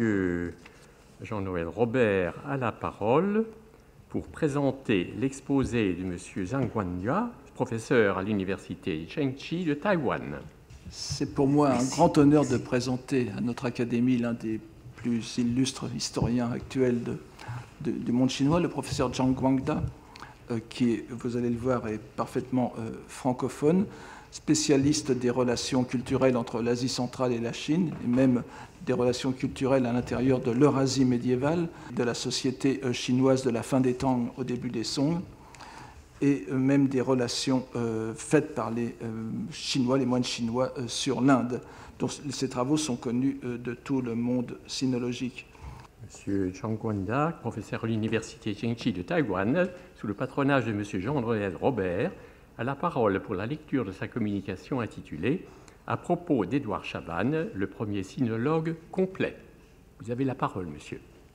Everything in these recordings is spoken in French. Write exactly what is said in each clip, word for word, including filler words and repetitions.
M. Jean-Noël Robert a la parole pour présenter l'exposé de M. Zhang Guangda, professeur à l'université Chengchi de Taïwan. C'est pour moi un grand honneur de présenter à notre académie l'un des plus illustres historiens actuels de, de, du monde chinois, le professeur Zhang Guangda, euh, qui, vous allez le voir, est parfaitement euh, francophone, spécialiste des relations culturelles entre l'Asie centrale et la Chine, et même des relations culturelles à l'intérieur de l'Eurasie médiévale, de la société euh, chinoise de la fin des Tang au début des Song, et euh, même des relations euh, faites par les euh, Chinois, les moines chinois, euh, sur l'Inde, dont ces travaux sont connus euh, de tout le monde sinologique. M. Zhang Guangda, professeur à l'université Chengchi de Taïwan, sous le patronage de M. Jean-Noël Robert, a la parole pour la lecture de sa communication intitulée « À propos d'Édouard Chavannes, le premier sinologue complet ». Vous avez la parole, monsieur.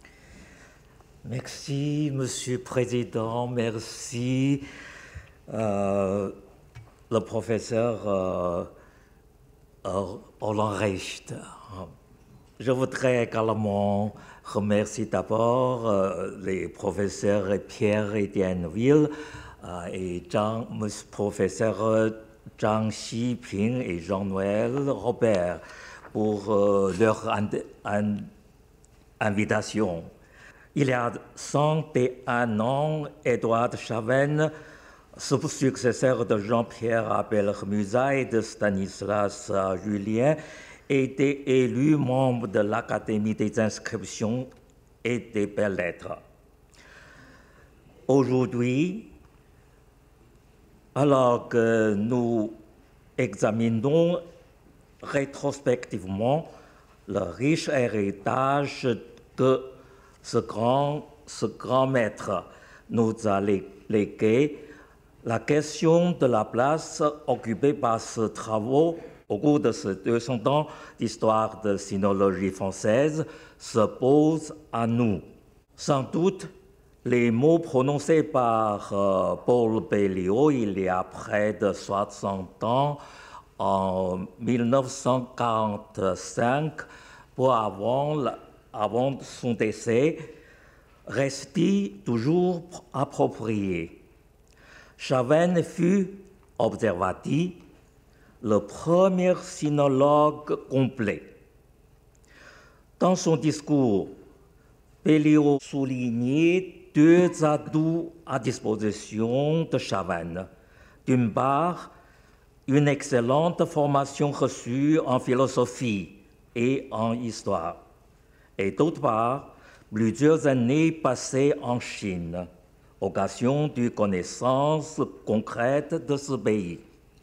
Merci, Monsieur le Président. Merci, euh, le professeur euh, Roland Reicht. Je voudrais également remercier d'abord euh, les professeurs Pierre-Étienne Ville euh, et Jean, monsieur professeur Zhang Xiping et Jean-Noël Robert pour euh, leur in invitation. Il y a cent et un ans, Édouard Chavannes, successeur de Jean-Pierre Abel Musat et de Stanislas Julien, était élu membre de l'Académie des inscriptions et des belles-lettres. Aujourd'hui, alors que nous examinons rétrospectivement le riche héritage que ce grand, ce grand maître nous a légué, la question de la place occupée par ce travaux au cours de ces deux cents ans d'histoire de sinologie française se pose à nous. Sans doute, les mots prononcés par euh, Paul Belliot il y a près de soixante ans, en mille neuf cent quarante-cinq, pour avant, avant son décès, restent toujours appropriés. Chavannes fut, observa-t-il, le premier sinologue complet. Dans son discours, Belliot soulignait deux atouts à disposition de Chavannes. D'une part, une excellente formation reçue en philosophie et en histoire, et d'autre part, plusieurs années passées en Chine, occasion de connaissance concrète de ce pays.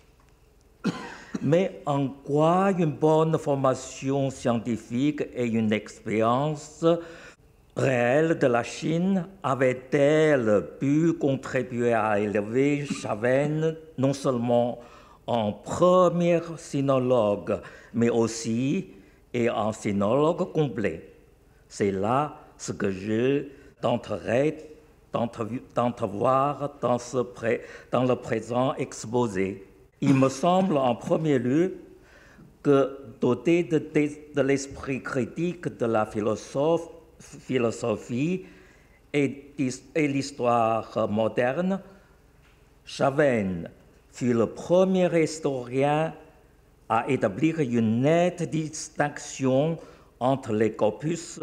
Mais en quoi une bonne formation scientifique et une expérience réelle de la Chine avait-elle pu contribuer à élever Chavannes non seulement en premier sinologue, mais aussi et en sinologue complet? C'est là ce que je tenterai d'entrevoir dans, ce pré, dans le présent exposé. Il me semble en premier lieu que, doté de, de, de l'esprit critique de la philosophe, philosophie et, et l'histoire moderne, Chavannes fut le premier historien à établir une nette distinction entre les corpus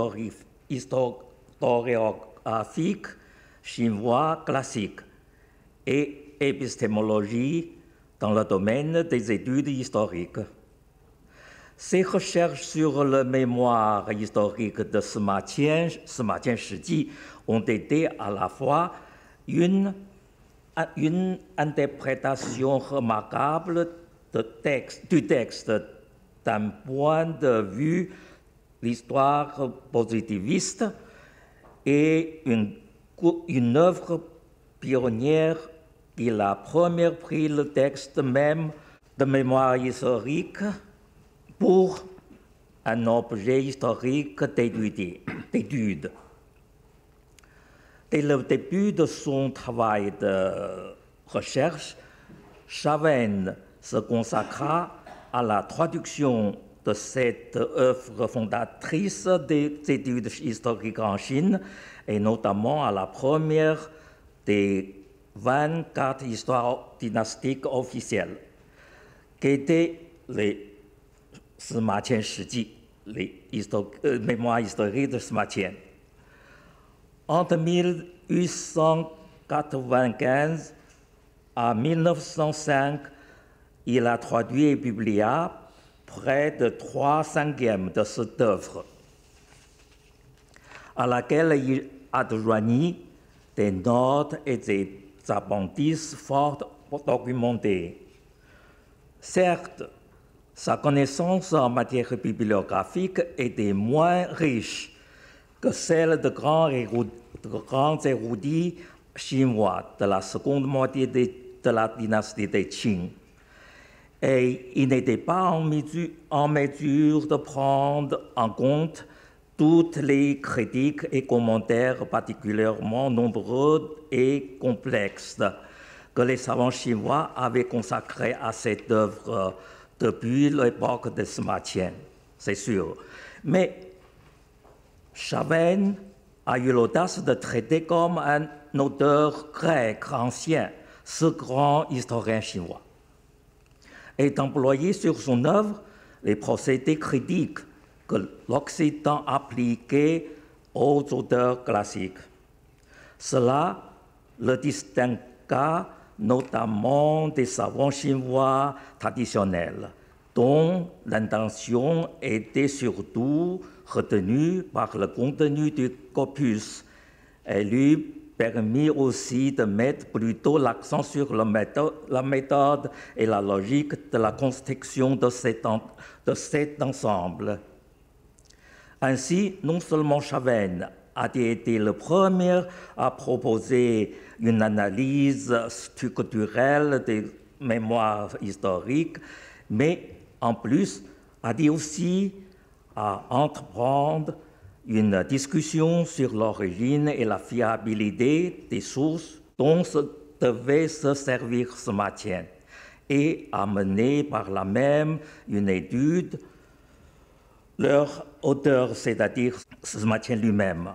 historiographiques chinois classiques et épistémologie dans le domaine des études historiques. Ces recherches sur le mémoire historique de Sima Qian, Sima Qian Shiji ont été à la fois une, une interprétation remarquable de texte, du texte d'un point de vue l'histoire positiviste et une, une œuvre pionnière qui a première pris le texte même de mémoire historique pour un objet historique d'étude. Dès le début de son travail de recherche, Chavannes se consacra à la traduction de cette œuvre fondatrice des études historiques en Chine, et notamment à la première des vingt-quatre histoires dynastiques officielles, qui étaient les Sima Qian Shiji, les histo euh, mémoires historiques de Sima Qian. Entre mille huit cent quatre-vingt-quinze à mille neuf cent cinq, il a traduit et publié près de trois cinquièmes de cette œuvre, à laquelle il a joigni des notes et des appendices fort documentés. Certes, sa connaissance en matière bibliographique était moins riche que celle de grands érudits, de grands érudits chinois de la seconde moitié de, de la dynastie des Qing. Et il n'était pas en mesure, en mesure de prendre en compte toutes les critiques et commentaires particulièrement nombreux et complexes que les savants chinois avaient consacrés à cette œuvre depuis l'époque de Sima Qian, c'est sûr. Mais Chavannes a eu l'audace de traiter comme un auteur grec ancien ce grand historien chinois, et d'employer sur son œuvre les procédés critiques que l'Occident appliquait aux auteurs classiques. Cela le distingua notamment des savants chinois traditionnels, dont l'intention était surtout retenue par le contenu du corpus, et lui permit aussi de mettre plutôt l'accent sur la méthode, la méthode et la logique de la construction de cet, en, de cet ensemble. Ainsi, non seulement Chavannes a été le premier à proposer une analyse structurelle des mémoires historiques, mais en plus a dit aussi à entreprendre une discussion sur l'origine et la fiabilité des sources dont se devait se servir Sima Qian, et a mené par là même une étude leur auteur, c'est-à-dire Sima Qian lui-même.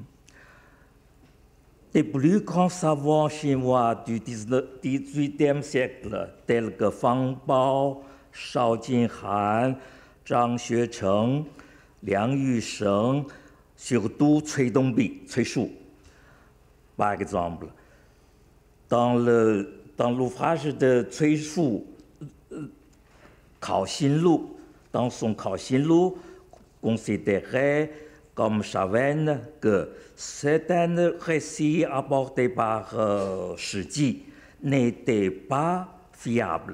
Les plus grands savants chinois du dix-huitième siècle, tels que Fang Bao, Shao Jinhan, Zhang Xuecheng, Liang Yusheng, surtout Cui Dongbi, Cui Shu, par exemple. Dans, le, dans l'ouvrage de Cui Shu, Khao Xin Lu, dans son Khao Xin Lu, considérait comme Chavannes que certains récits apportés par euh, Shi Ji n'étaient pas fiables.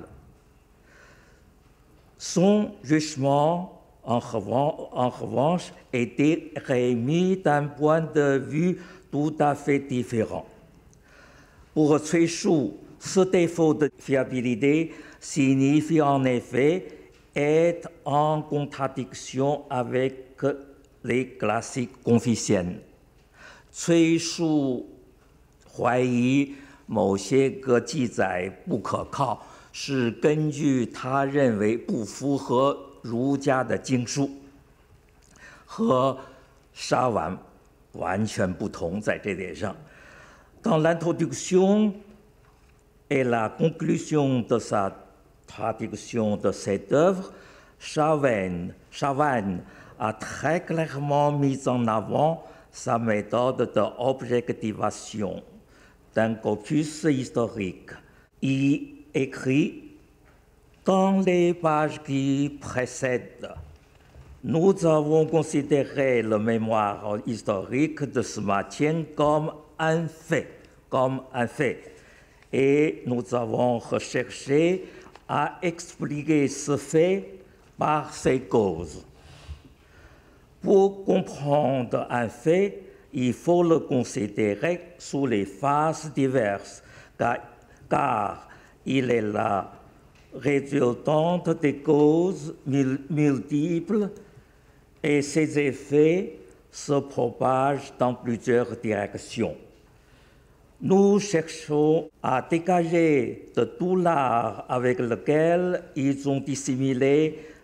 Son jugement, en revanche, en revanche, était remis d'un point de vue tout à fait différent. Pour Cui Shu, ce défaut de fiabilité signifie en effet être en contradiction avec les classiques confuciens. Cui Shu 怀疑某些个记载不可靠，是根据他认为不符合儒家的经书，和沙畹完全不同在这点上。Dans l'introduction et la conclusion de sa traduction de cette œuvre, Chavannes, Chavannes a très clairement mis en avant sa méthode d'objectivation d'un corpus historique. Il écrit dans les pages qui précèdent, nous avons considéré le mémoire historique de Sima Qian comme un fait, comme un fait, et nous avons recherché à expliquer ce fait par ses causes. Pour comprendre un fait, il faut le considérer sous les phases diverses, car, car il est la résultante des causes multiples et ses effets se propagent dans plusieurs directions. Nous cherchons à dégager de tout l'art avec lequel ils ont dissimulé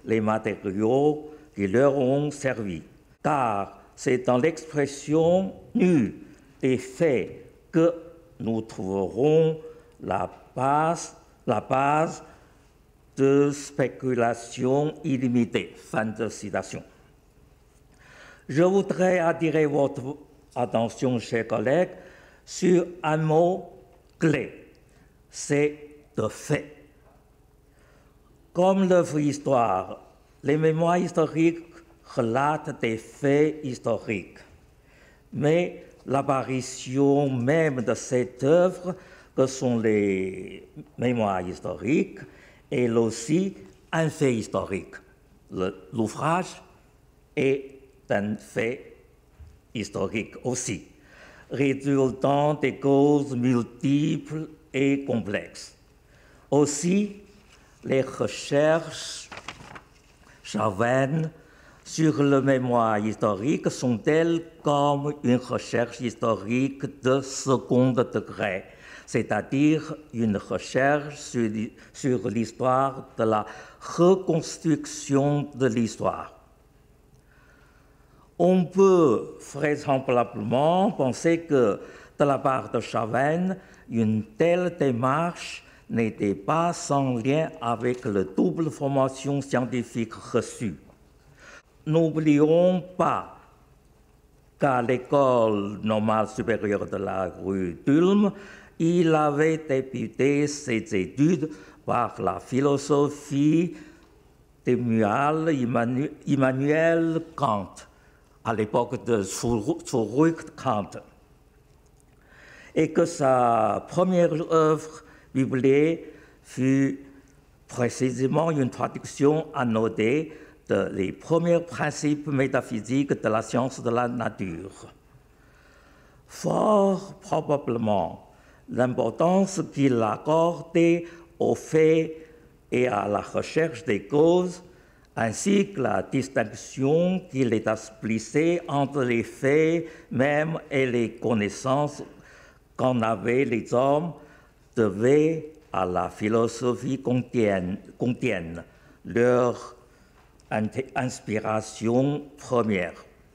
les matériaux qui leur ont servi. Car c'est dans l'expression nue des faits que nous trouverons la base, la base de spéculation illimitée. Fin de citation. Je voudrais attirer votre attention, chers collègues, sur un mot clé, c'est de fait. Comme l'œuvre histoire, les mémoires historiques relatent des faits historiques. Mais l'apparition même de cette œuvre, que sont les mémoires historiques, est aussi un fait historique. L'ouvrage est un fait historique aussi, résultant des causes multiples et complexes. Aussi, les recherches Chavannes sur le mémoire historique sont-elles comme une recherche historique de second degré, c'est-à-dire une recherche sur, sur l'histoire de la reconstruction de l'histoire. On peut vraisemblablement penser que, de la part de Chavannes, une telle démarche n'était pas sans lien avec la double formation scientifique reçue. N'oublions pas qu'à l'école normale supérieure de la rue d'Ulm, il avait débuté ses études par la philosophie d'Emmanuel Immanuel Kant, à l'époque de Zurück Kant, et que sa première œuvre publiée fut précisément une traduction annodée des premiers principes métaphysiques de la science de la nature. Fort probablement, l'importance qu'il accordait aux faits et à la recherche des causes, ainsi que la distinction qu'il établissait entre les faits mêmes et les connaissances qu'en avaient les hommes, devait à la philosophie kantienne, kantienne leur inspiration première.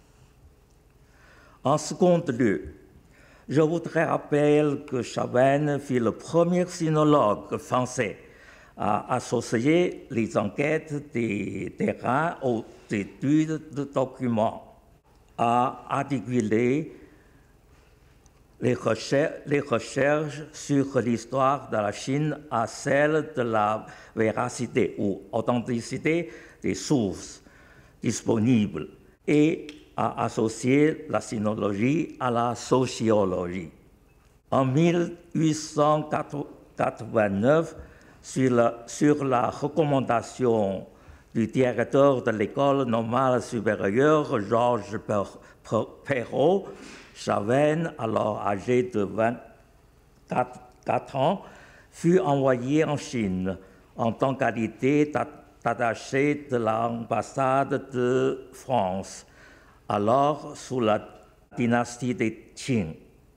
En second lieu, je voudrais rappeler que Chavannes fut le premier sinologue français à associer les enquêtes des terrains aux études de documents, à articuler les recherches, les recherches sur l'histoire de la Chine à celle de la véracité ou authenticité des sources disponibles et à associer la sinologie à la sociologie. En mille huit cent quatre-vingt-neuf, sur la, sur la recommandation du directeur de l'école normale supérieure, Georges Perrault, Chavannes, alors âgé de vingt-quatre ans, fut envoyé en Chine en tant qualité d'attaché de l'ambassade de France, alors sous la dynastie des Qing.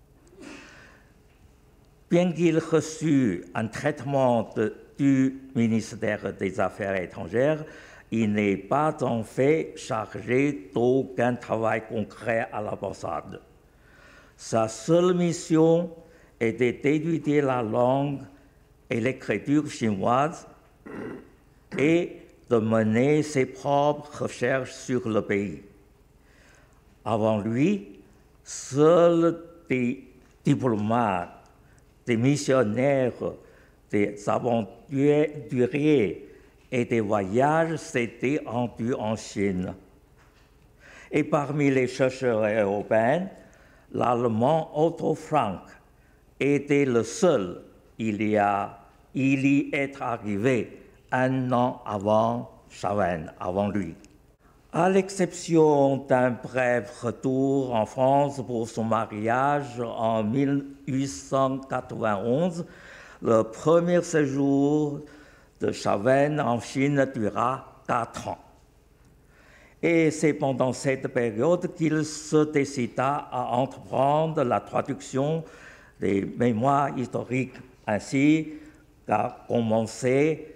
Bien qu'il reçût un traitement de, du ministère des Affaires étrangères, il n'est pas en fait chargé d'aucun travail concret à l'ambassade. Sa seule mission était d'étudier la langue et l'écriture chinoise et de mener ses propres recherches sur le pays. Avant lui, seuls des diplomates, des missionnaires, des aventuriers et des voyages s'étaient rendus en Chine. Et parmi les chercheurs européens, l'Allemand Otto Frank était le seul, il y, a, il y est arrivé un an avant Chavannes, avant lui. À l'exception d'un bref retour en France pour son mariage en mille huit cent quatre-vingt-onze, le premier séjour de Chavannes en Chine dura quatre ans. Et c'est pendant cette période qu'il se décida à entreprendre la traduction des mémoires historiques, ainsi qu'à commencer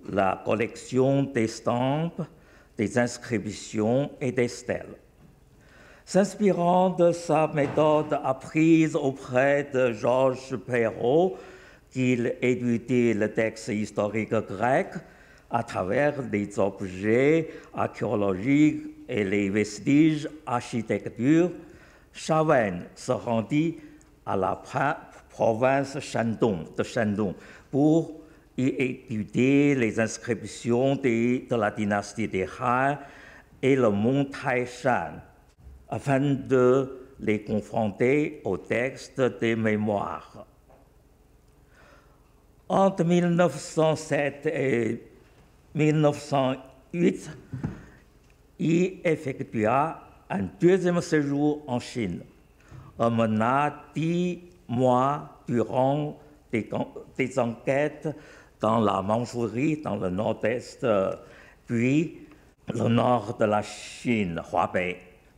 la collection des stampes, des inscriptions et des stèles. S'inspirant de sa méthode apprise auprès de Georges Perrault, qu'il étudiait le texte historique grec à travers des objets archéologiques et les vestiges architecture, Chavannes se rendit à la province Shandong, de Shandong pour y étudier les inscriptions de, de la dynastie des Han et le mont Taishan, afin de les confronter au texte des mémoires. Entre mille neuf cent sept et mille neuf cent huit, il effectua un deuxième séjour en Chine, mena dix mois durant des, des enquêtes dans la Mandchourie, dans le nord-est, puis le nord de la Chine, Hubei.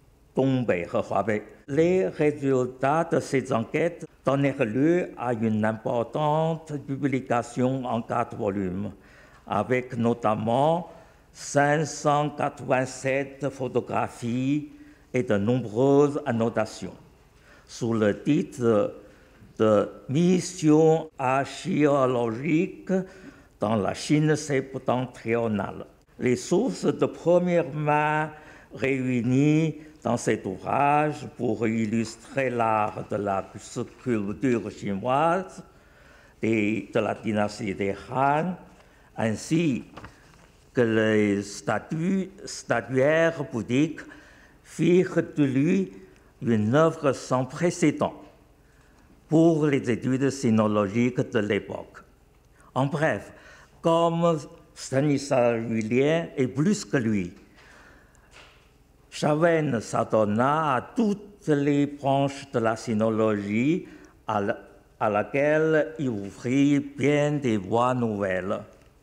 Les résultats de ces enquêtes donnèrent lieu à une importante publication en quatre volumes, avec notamment cinq cent quatre-vingt-sept photographies et de nombreuses annotations, sous le titre de Mission archéologique dans la Chine septentrionale. Les sources de première main réunies dans cet ouvrage pour illustrer l'art de la sculpture chinoise et de la dynastie des Han, ainsi que les statues, statuaires bouddhiques, firent de lui une œuvre sans précédent pour les études sinologiques de l'époque. En bref, comme Stanislas Julien et plus que lui, Chavannes s'adonna à toutes les branches de la sinologie à, la, à laquelle il ouvrit bien des voies nouvelles.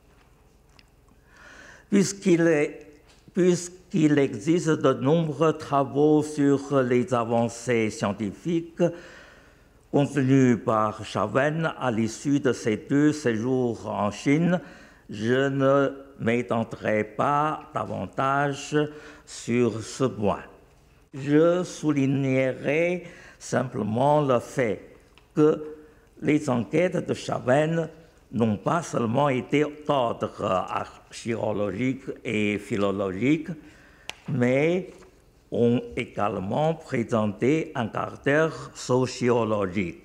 Puisqu'il, puisqu'il existe de nombreux travaux sur les avancées scientifiques contenus par Chavannes à l'issue de ses deux séjours en Chine, je ne m'étendrai pas davantage sur ce point. Je soulignerai simplement le fait que les enquêtes de Chavannes n'ont pas seulement été d'ordre archéologique et philologique, mais ont également présenté un caractère sociologique.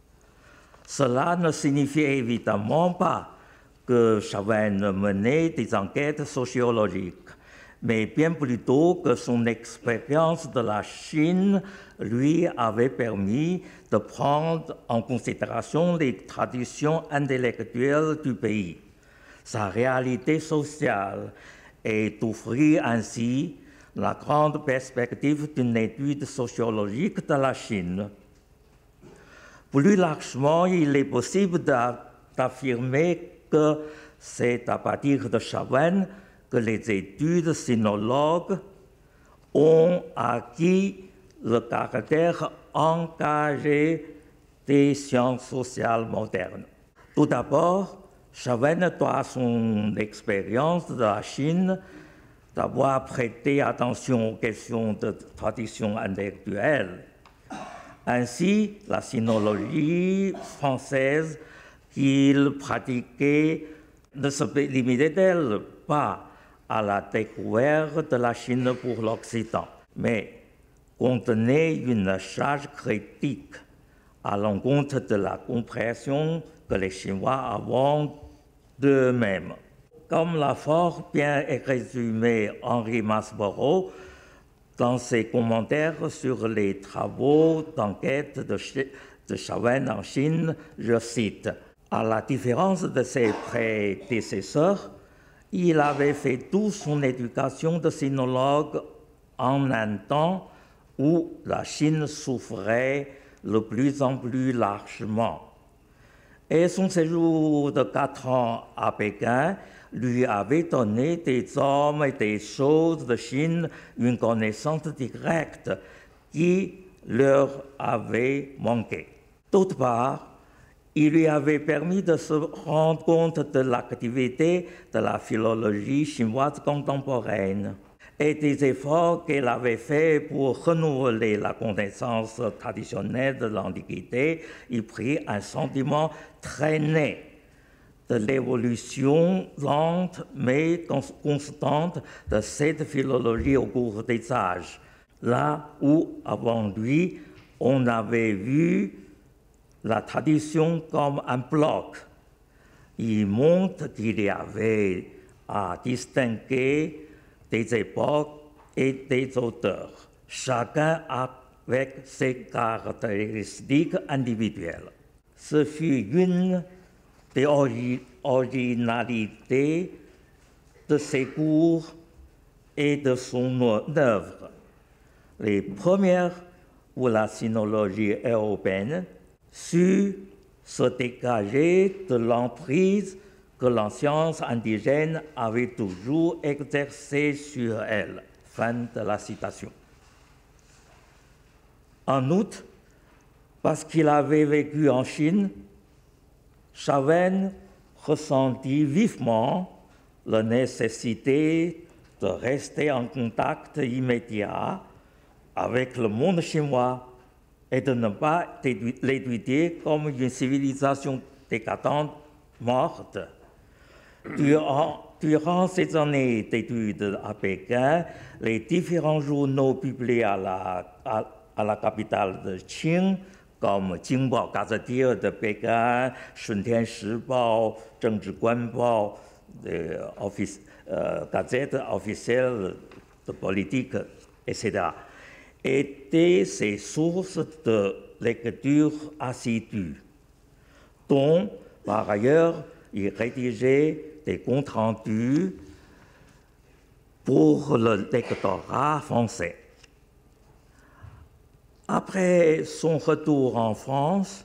Cela ne signifie évidemment pas que Chavannes menait des enquêtes sociologiques, mais bien plutôt que son expérience de la Chine lui avait permis de prendre en considération les traditions intellectuelles du pays, sa réalité sociale, et d'offrir ainsi la grande perspective d'une étude sociologique de la Chine. Plus largement, il est possible d'affirmer que c'est à partir de Chavannes que les études sinologues ont acquis le caractère engagé des sciences sociales modernes. Tout d'abord, Chavannes doit à son expérience de la Chine d'avoir prêté attention aux questions de tradition intellectuelle. Ainsi, la sinologie française qu'il pratiquait ne se limitait-elle pas à la découverte de la Chine pour l'Occident, mais contenait une charge critique à l'encontre de la compréhension que les Chinois avaient d'eux-mêmes. Comme l'a fort bien résumé Henri Masborough dans ses commentaires sur les travaux d'enquête de, de Chavannes en Chine, je cite, « À la différence de ses prédécesseurs, il avait fait toute son éducation de sinologue en un temps où la Chine souffrait de plus en plus largement. Et son séjour de quatre ans à Pékin lui avait donné des hommes et des choses de Chine une connaissance directe qui leur avait manqué. D'autre part, il lui avait permis de se rendre compte de l'activité de la philologie chinoise contemporaine et des efforts qu'elle avait faits pour renouveler la connaissance traditionnelle de l'Antiquité. Il prit un sentiment très né de l'évolution lente mais constante de cette philologie au cours des âges, là où, avant lui, on avait vu la tradition comme un bloc. Il montre qu'il y avait à distinguer des époques et des auteurs, chacun avec ses caractéristiques individuelles. Ce fut une des originalités de ses cours et de son œuvre. Les premières où la sinologie européenne sut se dégager de l'emprise que la science indigène avait toujours exercée sur elle. Fin de la citation. En outre, parce qu'il avait vécu en Chine, Chavin ressentit vivement la nécessité de rester en contact immédiat avec le monde chinois et de ne pas l'étudier comme une civilisation décadente morte. Durant, durant ces années d'études à Pékin, les différents journaux publiés à la, à, à la capitale de Qing, comme Jingbao Gazetier de Pékin, Shuntian Shibao, Zhengzhi Guanbao, office, euh, Gazette officielle de politique, et cetera, étaient ces sources de lecture assidue, dont, par ailleurs, il rédigeait des comptes rendus pour le lectorat français. Après son retour en France,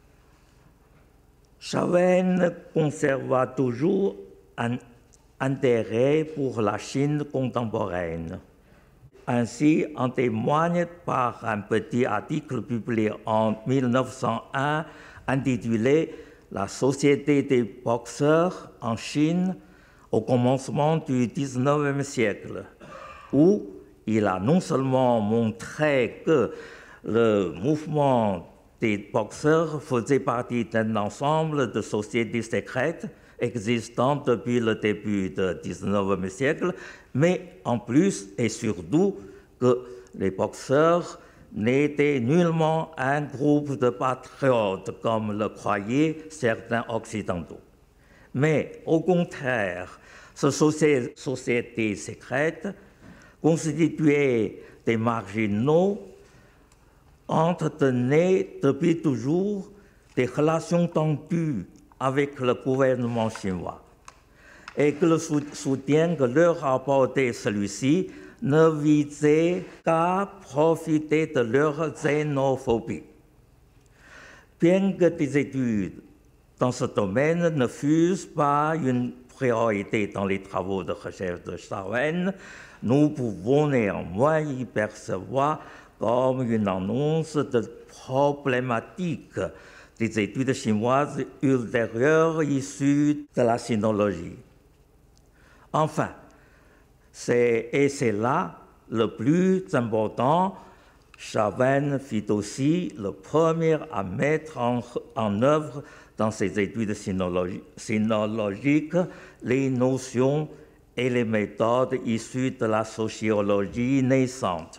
Chavin conserva toujours un intérêt pour la Chine contemporaine. Ainsi en témoigne par un petit article publié en mille neuf cent un intitulé « La société des boxeurs en Chine au commencement du dix-neuvième siècle » où il a non seulement montré que le mouvement des boxeurs faisait partie d'un ensemble de sociétés secrètes existant depuis le début du dix-neuvième siècle, mais en plus et surtout que les boxeurs n'étaient nullement un groupe de patriotes comme le croyaient certains occidentaux. Mais au contraire, ces sociétés secrètes constituaient des marginaux, entretenaient depuis toujours des relations tendues avec le gouvernement chinois et que le soutien que leur apportait celui-ci ne visait qu'à profiter de leur xénophobie. Bien que des études dans ce domaine ne fussent pas une priorité dans les travaux de recherche de Chavin, nous pouvons néanmoins y percevoir comme une annonce de problématiques des études chinoises ultérieures issues de la sinologie. Enfin, c'est, et c'est là le plus important, Chavin fut aussi le premier à mettre en, en œuvre dans ses études sinologi sinologiques les notions et les méthodes issues de la sociologie naissante.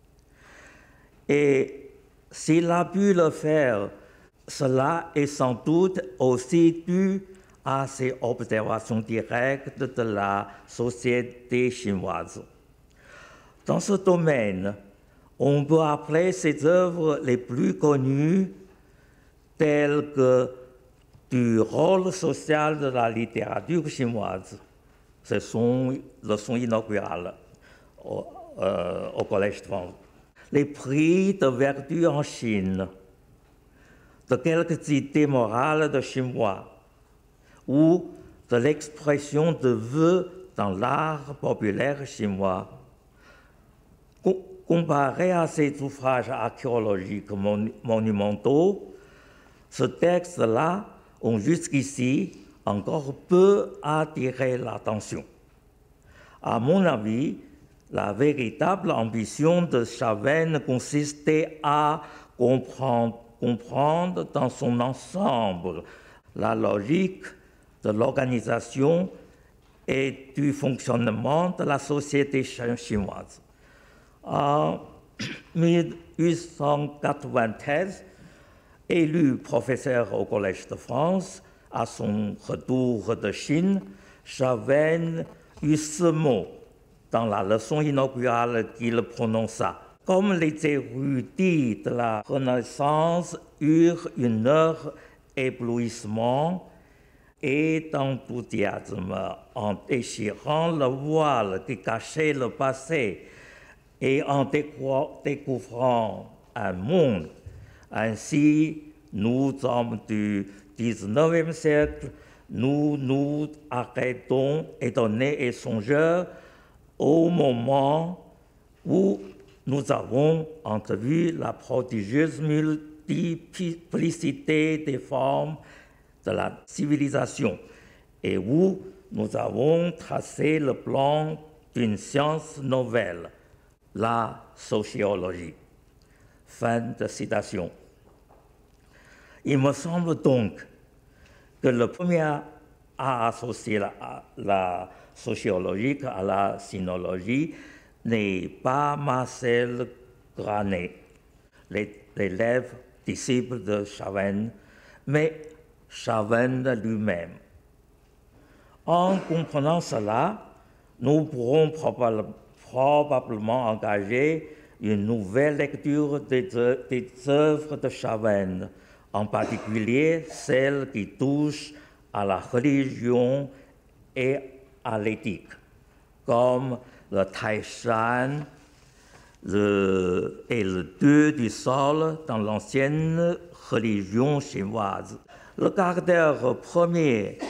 Et s'il a pu le faire, cela est sans doute aussi dû à ses observations directes de la société chinoise. Dans ce domaine, on peut appeler ses œuvres les plus connues, telles que du rôle social de la littérature chinoise. C'est son leçon inaugurale au, euh, au Collège de France. Les prix de vertu en Chine, de quelques idées morales de Chinois, ou de l'expression de vœux dans l'art populaire chinois. Comparé à ces ouvrages archéologiques monumentaux, Ce texte-là ont jusqu'ici encore peu attiré l'attention. À mon avis, la véritable ambition de Chavannes consistait à comprendre, comprendre dans son ensemble la logique de l'organisation et du fonctionnement de la société chinoise. En mille huit cent quatre-vingt-treize, élu professeur au Collège de France, à son retour de Chine, Chavannes eut ce mot dans la leçon inaugurale qu'il prononça. Comme les érudits de la Renaissance eurent une heure éblouissement et d'enthousiasme en déchirant le voile qui cachait le passé et en découvrant un monde. Ainsi, nous hommes du dix-neuvième siècle, nous nous arrêtons étonnés et songeurs au moment où nous avons entrevu la prodigieuse multiplicité des formes de la civilisation et où nous avons tracé le plan d'une science nouvelle, la sociologie. Fin de citation. Il me semble donc que le premier à associer la, la sociologie à la sinologie n'est pas Marcel Granet, l'élève disciple de Chavannes, mais Chavannes lui-même. En comprenant cela, nous pourrons probablement engager une nouvelle lecture des, des œuvres de Chavannes, en particulier celles qui touchent à la religion et à l'éthique, comme le Taishan le, et le Dieu du sol dans l'ancienne religion chinoise. Le caractère premier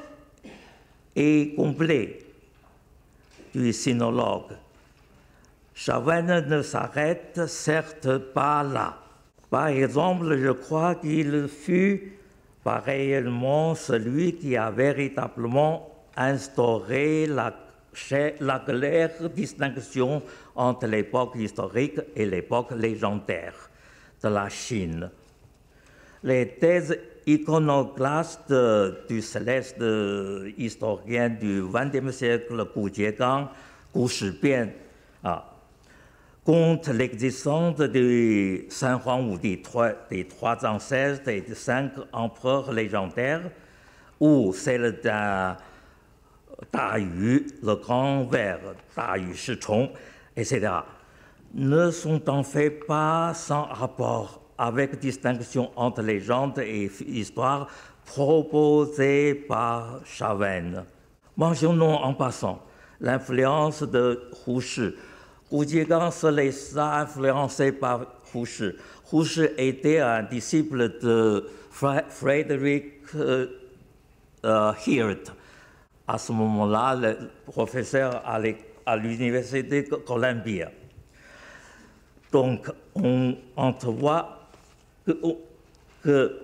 et complet du sinologue. Chavannes ne s'arrête certes pas là. Par exemple, je crois qu'il fut pareillement celui qui a véritablement instauré la, la claire distinction entre l'époque historique et l'époque légendaire de la Chine. Les thèses iconoclastes du céleste historien du vingtième siècle, Gu Jiegang, Gu Shibian, ah, compte l'existence de San Huang Wu des trois, des trois ancêtres et des cinq empereurs légendaires, ou celle d'un Da Yu, le grand vers, Da Yu Shichong, et cetera, ne sont en fait pas sans rapport avec distinction entre légende et histoire proposée par Chavannes. Mentionnons en passant l'influence de Hu Shi. Gu Jiegang se laissa influencer par Hu Shi. Hu Shi était un disciple de Frederick euh, euh, Hirt. À ce moment-là, le professeur à l'université de Columbia. Donc, on entrevoit que, que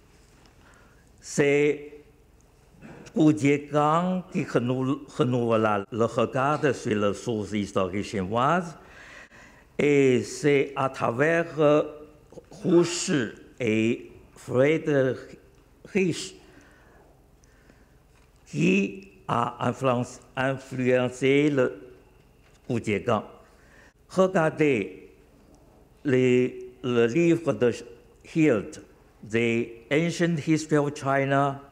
c'est Gu Jiegang qui renouvela le regard sur les sources historiques chinoises, et c'est à travers euh, Hu Shi et Friedrich qui a influencé, influencé le Gu Jiegang. Regardez les, le livre de Hirt, The Ancient History of China,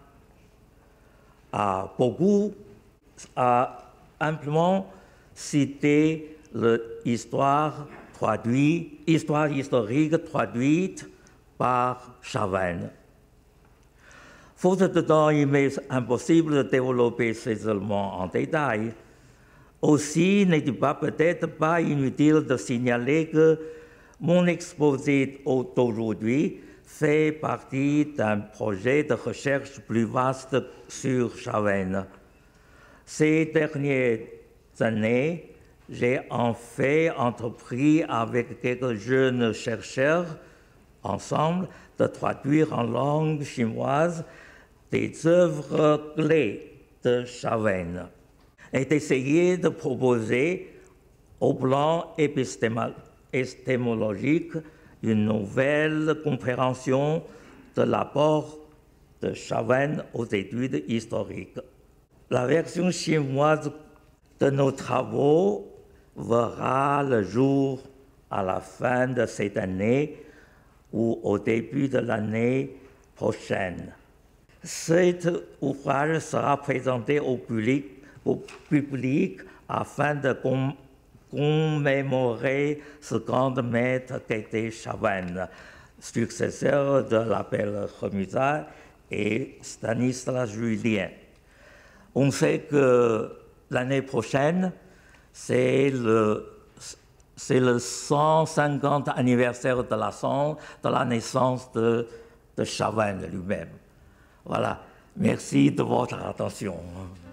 a beaucoup a amplement cité l'histoire traduite, histoire historique traduite par Chavannes. Faute de temps, il m'est impossible de développer ces éléments en détail. Aussi, n'est-il pas peut-être pas inutile de signaler que mon exposé d'aujourd'hui fait partie d'un projet de recherche plus vaste sur Chavannes. Ces dernières années, j'ai en fait entrepris avec quelques jeunes chercheurs ensemble de traduire en langue chinoise des œuvres clés de Chavannes et d'essayer de proposer au plan épistémologique une nouvelle compréhension de l'apport de Chavannes aux études historiques. La version chinoise de nos travaux verra le jour à la fin de cette année ou au début de l'année prochaine. Cet ouvrage sera présenté au public, au public afin de com commémorer ce grand maître qu'était Chavannes, successeur de l'abbé Remusat et Stanislas Julien. On sait que l'année prochaine, c'est le, c'est le cent cinquante anniversaire de la, de la naissance de, de Chavannes lui-même. Voilà. Merci de votre attention.